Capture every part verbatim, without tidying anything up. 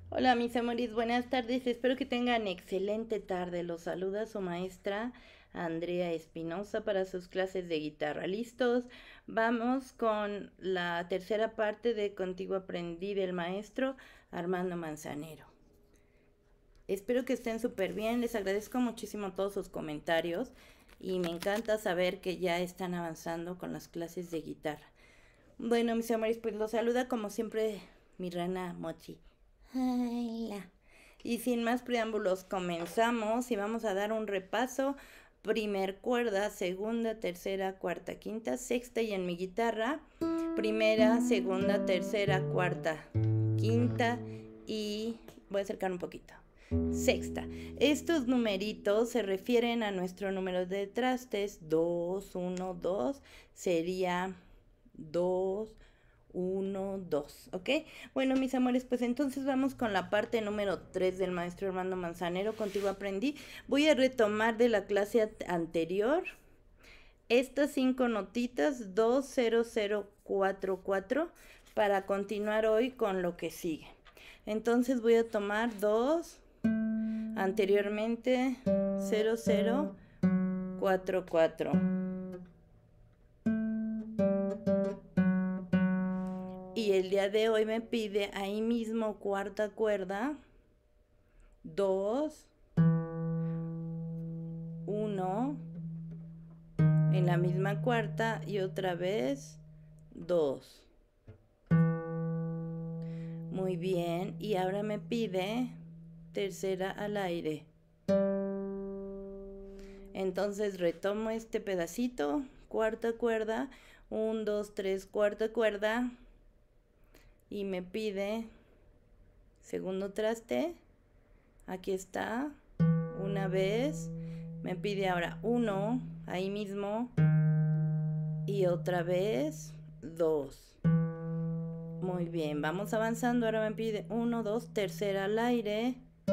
Hola mis amores, buenas tardes, espero que tengan excelente tarde. Los saluda su maestra Andrea Espinosa para sus clases de guitarra. ¿Listos? Vamos con la tercera parte de Contigo aprendí del maestro Armando Manzanero. Espero que estén súper bien, les agradezco muchísimo todos sus comentarios y me encanta saber que ya están avanzando con las clases de guitarra. Bueno, mis amores, pues los saluda como siempre mi rana Mochi. Hola. Y sin más preámbulos, comenzamos y vamos a dar un repaso. Primer cuerda, segunda, tercera, cuarta, quinta, sexta y en mi guitarra. Primera, segunda, tercera, cuarta, quinta y voy a acercar un poquito. Sexta. Estos numeritos se refieren a nuestro número de trastes. dos, uno, dos. Sería dos, uno, dos, ¿ok? Bueno, mis amores, pues entonces vamos con la parte número tres del maestro Armando Manzanero. Contigo aprendí. Voy a retomar de la clase anterior estas cinco notitas dos, cero, cero, cuatro, cuatro para continuar hoy con lo que sigue. Entonces voy a tomar dos, anteriormente cero, cero, cuatro, cuatro. Y el día de hoy me pide ahí mismo cuarta cuerda, dos, uno, en la misma cuarta y otra vez dos. Muy bien, y ahora me pide tercera al aire. Entonces retomo este pedacito, cuarta cuerda, uno, dos, tres, cuarta cuerda, y me pide segundo traste. Aquí está, una vez, me pide ahora uno, ahí mismo, y otra vez dos. Muy bien, vamos avanzando, ahora me pide uno, dos, tercera al aire.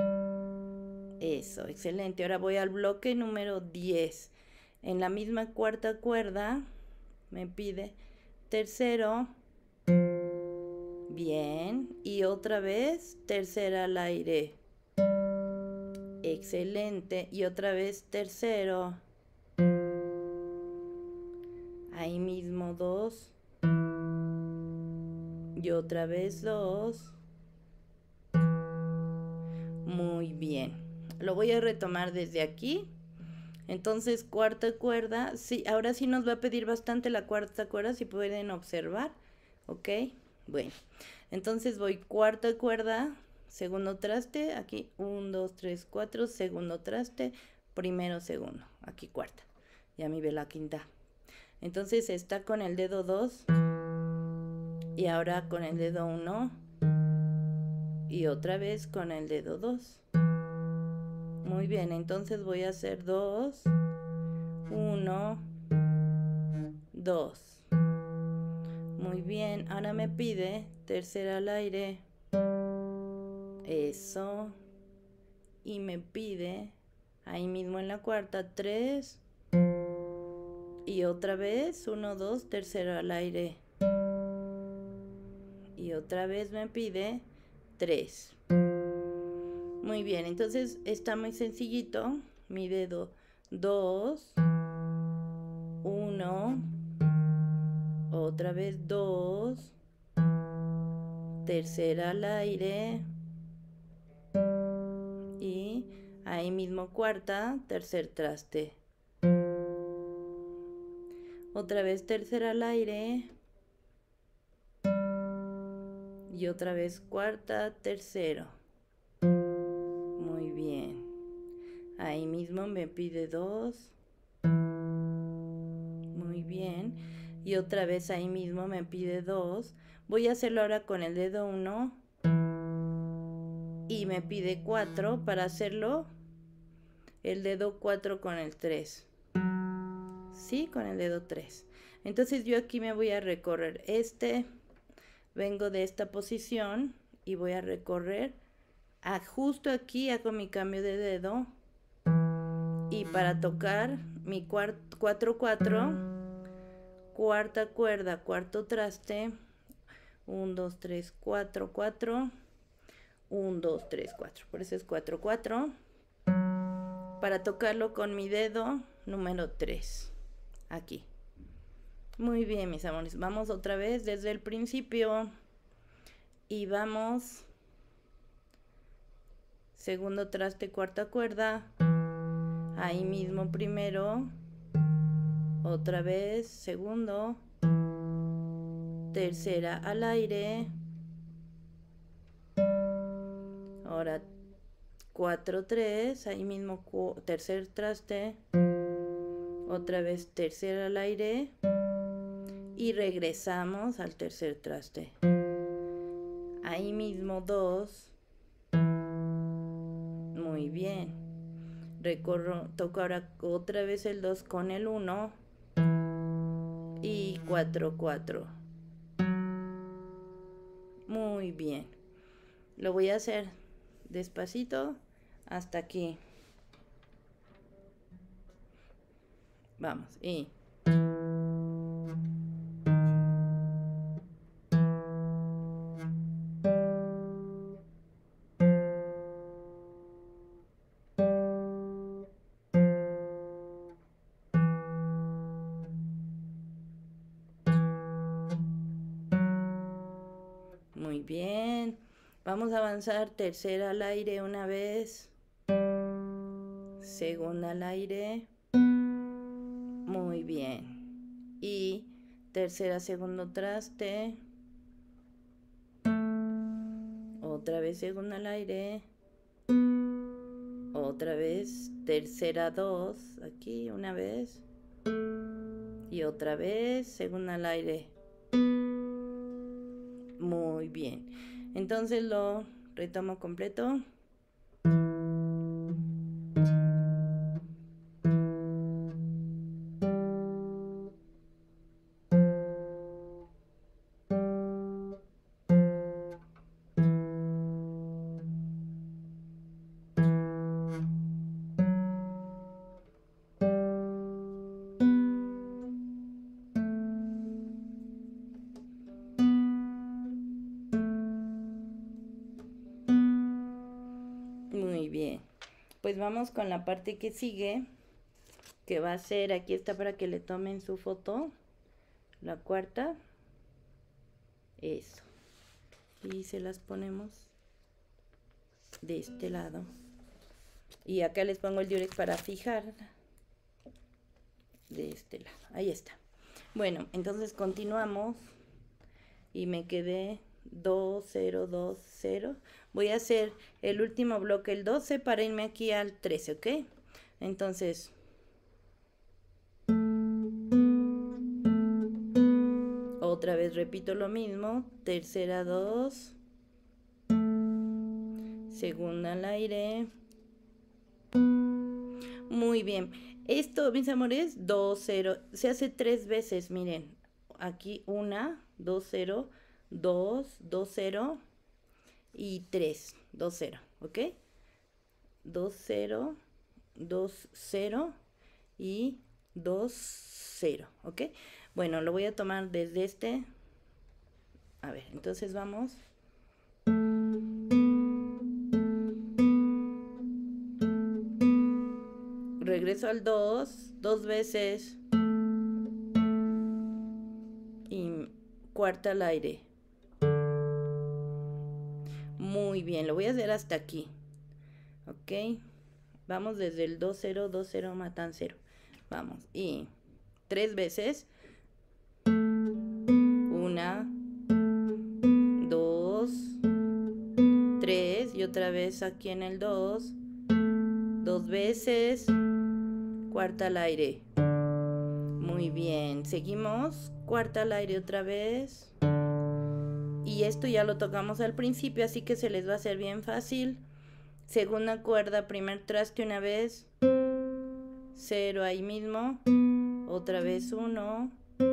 Eso, excelente, ahora voy al bloque número diez. En la misma cuarta cuerda me pide tercero. Bien, y otra vez tercera al aire. Excelente, y otra vez tercero. Ahí mismo dos. Y otra vez dos. Muy bien. Lo voy a retomar desde aquí. Entonces, cuarta cuerda. Sí, ahora sí nos va a pedir bastante la cuarta cuerda, si pueden observar. ¿Ok? Bueno. Entonces voy cuarta cuerda, segundo traste, aquí uno, dos, tres, cuatro, segundo traste, primero, segundo, aquí cuarta. Ya me ve la quinta. Entonces está con el dedo dos y ahora con el dedo uno y otra vez con el dedo dos. Muy bien, entonces voy a hacer dos, uno, dos. Muy bien, ahora me pide tercera al aire. Eso. Y me pide ahí mismo en la cuarta tres. Y otra vez uno, dos, tercero al aire. Y otra vez me pide tres. Muy bien, entonces está muy sencillito. Mi dedo dos, uno, otra vez dos, tercera al aire y ahí mismo cuarta, tercer traste. Otra vez tercera al aire y otra vez cuarta, tercero. Muy bien. Ahí mismo me pide dos. Muy bien. Y otra vez ahí mismo me pide dos. Voy a hacerlo ahora con el dedo uno. Y me pide cuatro. Para hacerlo, el dedo cuatro con el tres. Sí, con el dedo tres. Entonces yo aquí me voy a recorrer este. Vengo de esta posición y voy a recorrer. A justo aquí hago mi cambio de dedo. Y para tocar mi cuatro, cuatro, cuarta cuerda, cuarto traste, uno, dos, tres, cuatro, cuatro, uno, dos, tres, cuatro. Por eso es cuatro, cuatro. Para tocarlo con mi dedo número tres. Aquí. Muy bien, mis amores. Vamos otra vez desde el principio. Y vamos. Segundo traste, cuarta cuerda. Ahí mismo primero. Otra vez, segundo. Tercera al aire. Ahora cuatro, tres, ahí mismo tercer traste. Otra vez tercera al aire. Y regresamos al tercer traste. Ahí mismo dos. Muy bien. Recorro, toco ahora otra vez el dos con el uno. Y cuatro, cuatro. Muy bien. Lo voy a hacer despacito hasta aquí. Vamos. Y muy bien. Vamos a avanzar tercera al aire una vez. Segunda al aire. Muy bien. Y tercera, segundo traste. Otra vez segunda al aire. Otra vez tercera dos. Aquí una vez. Y otra vez segunda al aire. Muy bien. Entonces lo retomo completo. Muy bien. Pues vamos con la parte que sigue, que va a ser, aquí está para que le tomen su foto, la cuarta. Eso. Y se las ponemos de este lado. Y acá les pongo el diurex para fijar de este lado. Ahí está. Bueno, entonces continuamos. Y me quedé dos, cero, dos, cero. Voy a hacer el último bloque, el doce, para irme aquí al trece, ¿ok? Entonces, otra vez repito lo mismo. Tercera dos. Segunda al aire. Muy bien. Esto, mis amores, dos, cero. Se hace tres veces, miren. Aquí una, dos, cero, dos, dos, cero y tres, dos, cero, ¿ok? dos, cero, dos, cero y dos, cero, ¿ok? Bueno, lo voy a tomar desde este. A ver, entonces vamos. Regreso al dos, dos veces. Y cuarta al aire. Muy bien, lo voy a hacer hasta aquí. Ok. Vamos desde el dos, cero, dos, cero, matan cero. Vamos. Y tres veces. Una. Dos. Tres. Y otra vez aquí en el dos. Dos veces. Cuarta al aire. Muy bien. Seguimos. Cuarta al aire otra vez. Y esto ya lo tocamos al principio, así que se les va a hacer bien fácil. Segunda cuerda, primer traste una vez. Cero ahí mismo. Otra vez uno.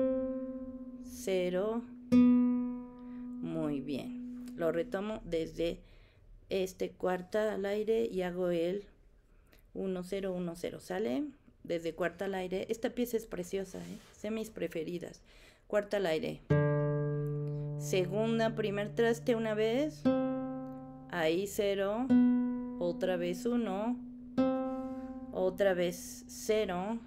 Cero. Muy bien. Lo retomo desde este cuarta al aire y hago el uno, cero, uno, cero. ¿Sale? Desde cuarta al aire. Esta pieza es preciosa, ¿eh? Es de mis preferidas. Cuarta al aire. Segunda, primer traste una vez. ahí cero, otra vez uno, otra vez cero.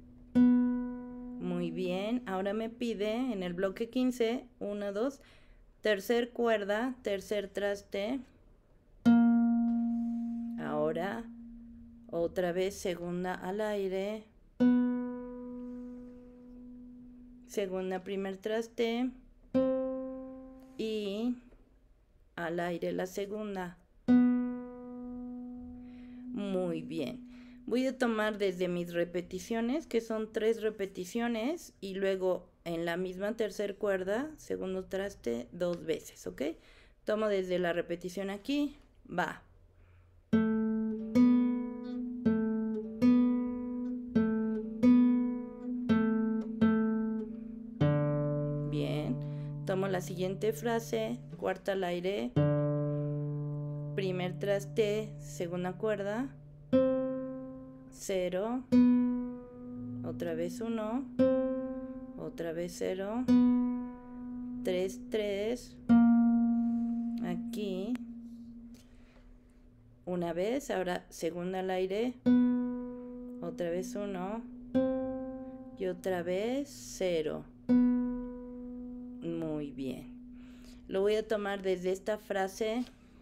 Muy bien, ahora me pide en el bloque quince, uno, dos, tercer cuerda, tercer traste. Ahora otra vez segunda al aire, segunda primer traste y al aire la segunda. Muy bien. Voy a tomar desde mis repeticiones, que son tres repeticiones, y luego en la misma tercer cuerda, segundo traste, dos veces, ¿ok? Tomo desde la repetición aquí, va. Bien. Tomo la siguiente frase, cuarta al aire, primer traste, segunda cuerda, cero, otra vez uno, otra vez cero, tres, tres, aquí, una vez, ahora segunda al aire, otra vez uno y otra vez cero. Muy bien. Lo voy a tomar desde esta frase.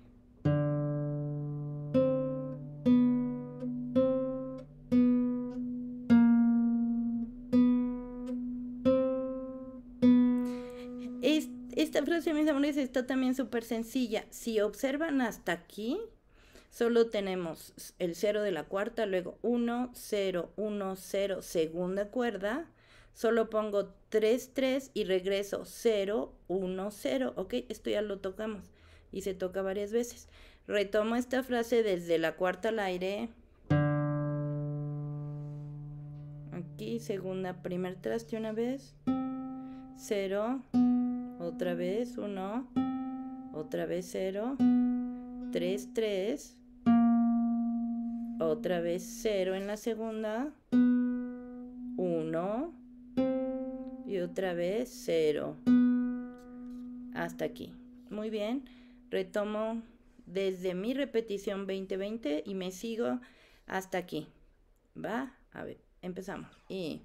Esta frase, mis amores, está también súper sencilla. Si observan hasta aquí, solo tenemos el cero de la cuarta, luego uno, cero, uno, cero, segunda cuerda. Solo pongo tres, tres y regreso cero, uno, cero. Ok, esto ya lo tocamos y se toca varias veces. Retomo esta frase desde la cuarta al aire. Aquí, segunda, primer traste una vez. cero. Otra vez uno, otra vez cero, tres, tres, otra vez cero en la segunda, uno y otra vez cero. Hasta aquí. Muy bien. Retomo desde mi repetición veinte veinte y me sigo hasta aquí. ¿Va? A ver, empezamos. Y...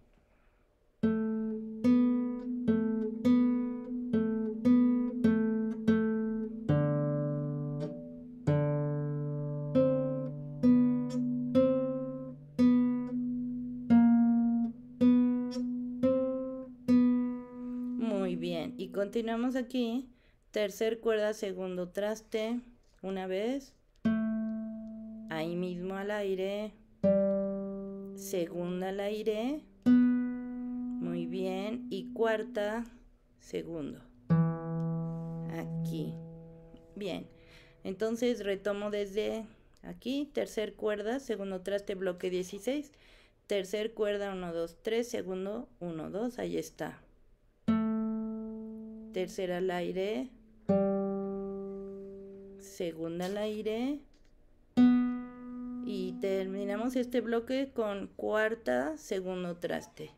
Muy bien, y continuamos aquí, tercer cuerda, segundo traste, una vez, ahí mismo al aire, segunda al aire, muy bien, y cuarta, segundo, aquí, bien, entonces retomo desde aquí, tercer cuerda, segundo traste, bloque dieciséis, tercer cuerda, uno, dos, tres, segundo, uno, dos, ahí está. Tercera al aire, segunda al aire y terminamos este bloque con cuarta, segundo traste.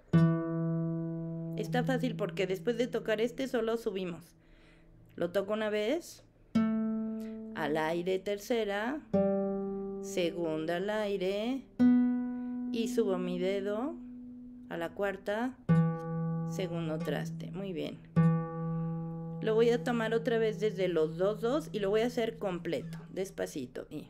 Está fácil porque después de tocar este solo subimos. Lo toco una vez, al aire tercera, segunda al aire y subo mi dedo a la cuarta, segundo traste. Muy bien. Lo voy a tomar otra vez desde los dos, dos y lo voy a hacer completo, despacito. Y...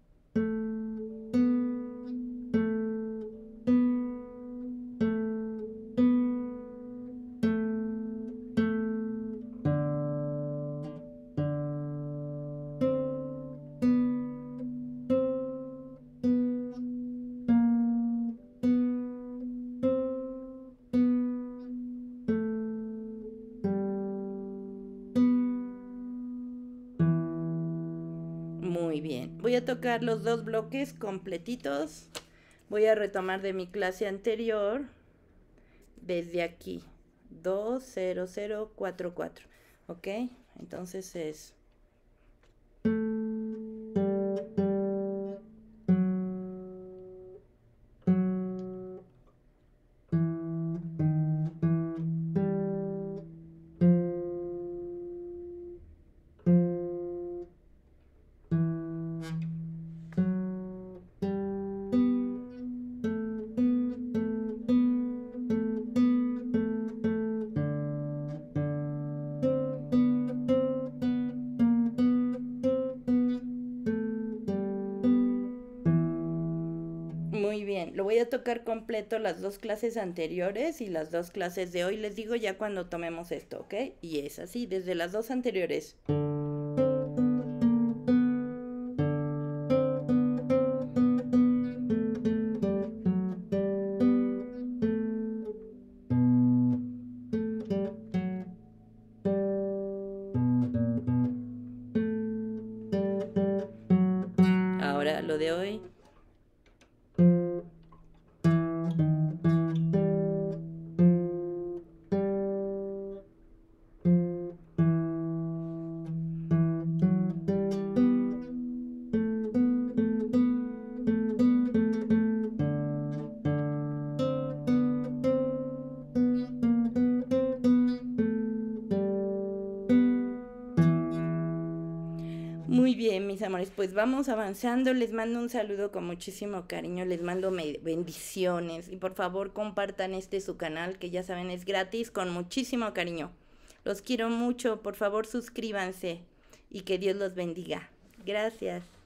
Muy bien, voy a tocar los dos bloques completitos. Voy a retomar de mi clase anterior desde aquí, dos, cero, cero, cuatro, cuatro, ¿ok? Entonces es... voy a tocar completo las dos clases anteriores y las dos clases de hoy. Les digo ya cuando tomemos esto, ¿ok? Y es así, desde las dos anteriores. Ahora lo de hoy. Muy bien, mis amores, pues vamos avanzando. Les mando un saludo con muchísimo cariño, les mando bendiciones y por favor compartan este su canal, que ya saben es gratis, con muchísimo cariño. Los quiero mucho, por favor suscríbanse y que Dios los bendiga. Gracias.